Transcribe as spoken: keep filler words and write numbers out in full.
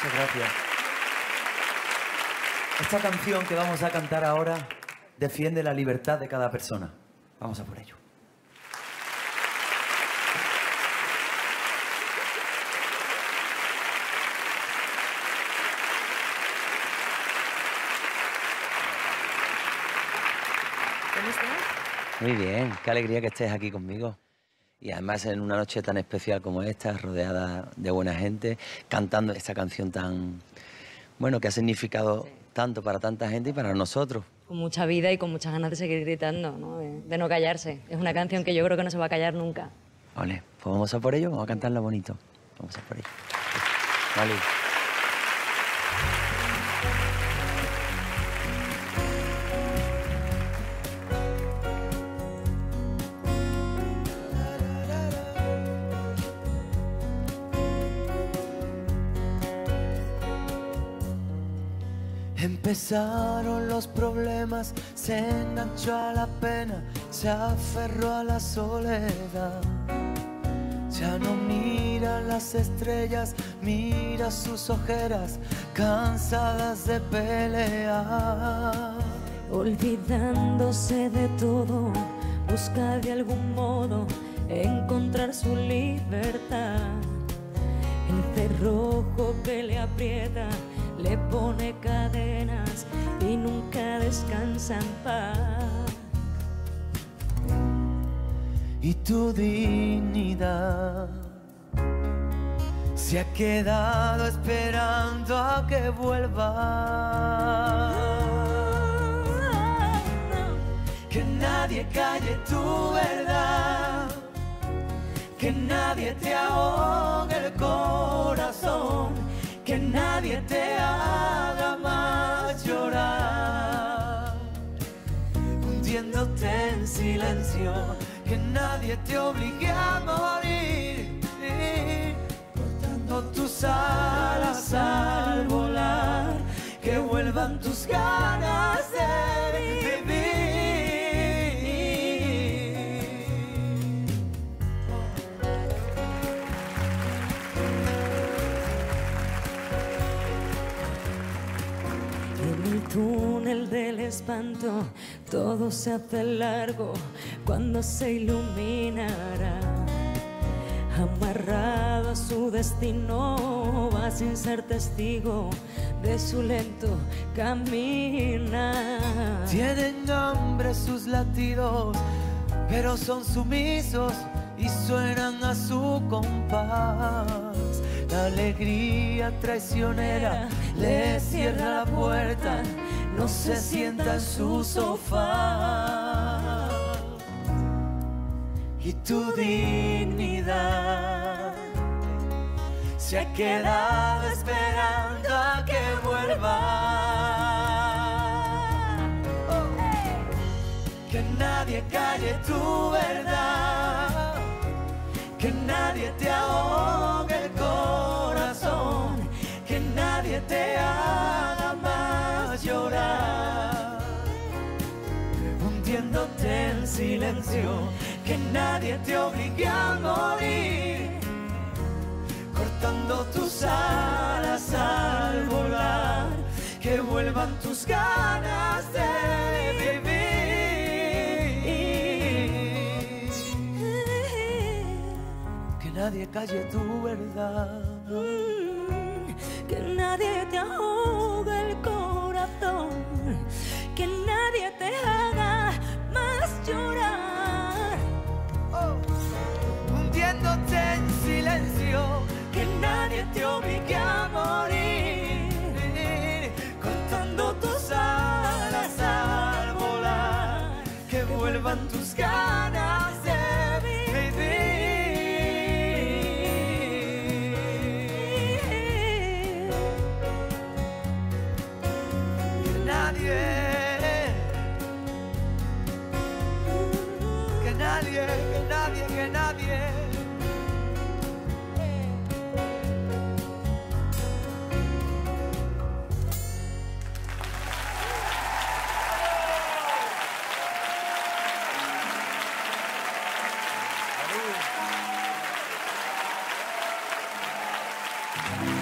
Muchas gracias. Esta canción que vamos a cantar ahora defiende la libertad de cada persona. Vamos a por ello. ¿Cómo estás? Muy bien, qué alegría que estés aquí conmigo. Y además en una noche tan especial como esta, rodeada de buena gente, cantando esta canción tan... Bueno, que ha significado tanto para tanta gente y para nosotros. Con mucha vida y con muchas ganas de seguir gritando, ¿no? De, de no callarse. Es una canción que yo creo que no se va a callar nunca. Vale, pues vamos a por ello, vamos a cantarla bonito. Vamos a por ello. Vale. Empezaron los problemas, se enganchó a la pena, se aferró a la soledad. Ya no mira las estrellas, mira sus ojeras, cansadas de pelear. Olvidándose de todo, busca de algún modo encontrar su libertad. El cerrojo que le aprieta le pone cadenas y nunca descansa en paz. Y tu dignidad se ha quedado esperando a que vuelva. Que nadie calle tu verdad, que nadie te ahogue el corazón, que nadie te haga más llorar, hundiéndote en silencio, que nadie te obligue a morir, cortando tus alas al volar, que vuelvan tus ganas de vivir. En el túnel del espanto todo se hace largo cuando se iluminará. Amarrado a su destino va sin ser testigo de su lento caminar. Tienen hambre sus latidos, pero son sumisos y suenan a su compás. La alegría traicionera le cierra la puerta, no se sienta en su sofá. Y tu dignidad se ha quedado esperando a que vuelva. Que nadie calle tu verdad, que nadie te ahogue el corazón, que nadie te haga más llorar, hundiéndote en silencio, que nadie te obligue a morir, cortando tus alas al volar, que vuelvan tus ganas de vivir. Que nadie calle tu verdad, que nadie te ahogue el corazón, que nadie te haga más llorar, hundiéndote en silencio, que nadie te obligue a morir, cortando tus alas al volar, que vuelvan tus ganas de vivir. Que nadie, que nadie, que nadie, que nadie. Salud.